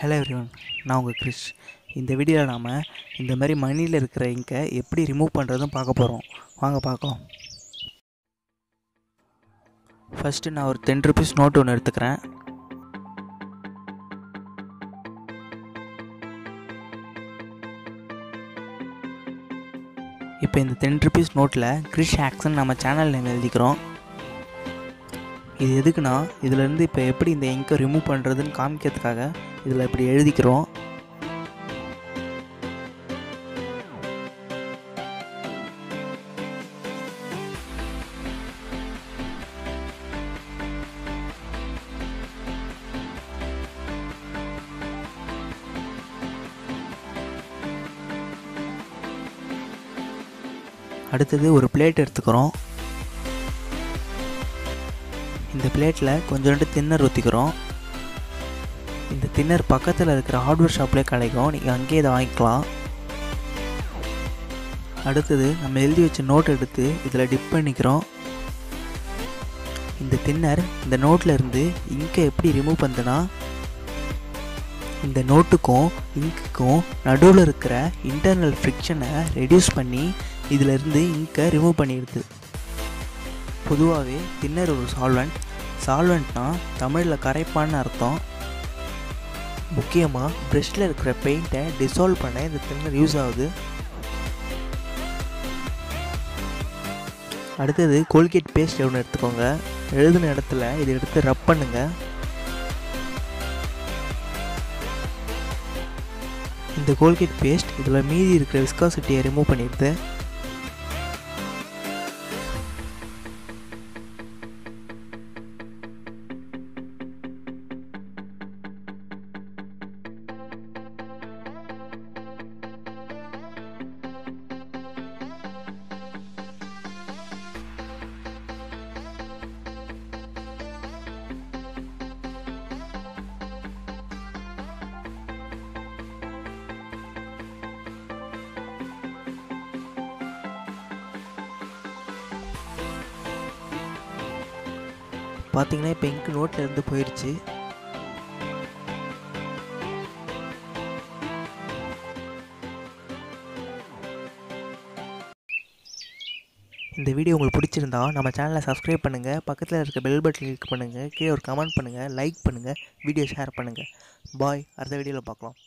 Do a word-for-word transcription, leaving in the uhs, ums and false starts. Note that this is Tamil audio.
ஹலோ எவ்ரிவன், நான் உங்கள் கிறிஷ். இந்த வீடியோவில் நாம் இந்த மாதிரி மணியில் இருக்கிற இங்கை எப்படி ரிமூவ் பண்ணுறதும் பார்க்க போகிறோம். வாங்க பார்க்கலாம். ஃபஸ்ட்டு நான் ஒரு டென் ருபீஸ் நோட் ஒன்று எடுத்துக்கிறேன். இப்போ இந்த டென் ருபீஸ் நோட்டில் கிறிஷ் ஆக்ஷன் நம்ம சேனல் நேம் எழுதிக்கிறோம். இது எதுக்குன்னா, இதிலேருந்து இப்போ எப்படி இந்த இங்கை ரிமூவ் பண்ணுறதுன்னு காமிக்கிறதுக்காக இதில் இப்படி எழுதிக்கிறோம். அடுத்தது ஒரு பிளேட் எடுத்துக்கிறோம். இந்த பிளேட்டில் கொஞ்சோண்டு தின்னர் ஊற்றிக்கிறோம். இந்த தின்னர் பக்கத்தில் இருக்கிற ஹார்ட்வேர் ஷாப்லேயே கிடைக்கும், நீங்கள் அங்கேயே இதை வாங்கிக்கலாம். அடுத்தது நம்ம எழுதி வச்ச நோட் எடுத்து இதில் டிப் பண்ணிக்கிறோம். இந்த தின்னர் இந்த நோட்டில் இருந்து இங்கை எப்படி ரிமூவ் பண்ணுதுன்னா, இந்த நோட்டுக்கும் இங்குக்கும் நடுவில் இருக்கிற இன்டர்னல் ஃப்ரிக்ஷனை ரெடியூஸ் பண்ணி இதிலிருந்து இங்கை ரிமூவ் பண்ணிடுது. பொதுவாகவே தின்னர் ஒரு சால்வெண்ட். சால்வெண்ட்னா தமிழில் கரைப்பான்னு அர்த்தம். முக்கியமாக ப்ரெஷ்ஷில் இருக்கிற பெயிண்ட்டை டிசால்வ் பண்ண இந்த தின்னர் யூஸ் ஆகுது. அடுத்தது கோல்கேட் பேஸ்ட் ஒன்று எடுத்துக்கோங்க. எழுதின இடத்துல இதை எடுத்து ரப் பண்ணுங்கள். இந்த கோல்கேட் பேஸ்ட் இதில் மீதி இருக்கிற விஸ்காசிட்டியை ரிமூவ் பண்ணிடுது. பார்த்தீங்கன்னா இப்போ இங்கு நோட்டில் இருந்து போயிடுச்சு. இந்த வீடியோ உங்களுக்கு பிடிச்சிருந்தா நம்ம சேனலை சப்ஸ்கிரைப் பண்ணுங்கள், பக்கத்தில் இருக்க பெல் பட்டன் கிளிக் பண்ணுங்கள், கீழே ஒரு கமெண்ட் பண்ணுங்கள், லைக் பண்ணுங்கள், வீடியோ ஷேர் பண்ணுங்கள். பாய், அடுத்த வீடியோவில் பார்க்கலாம்.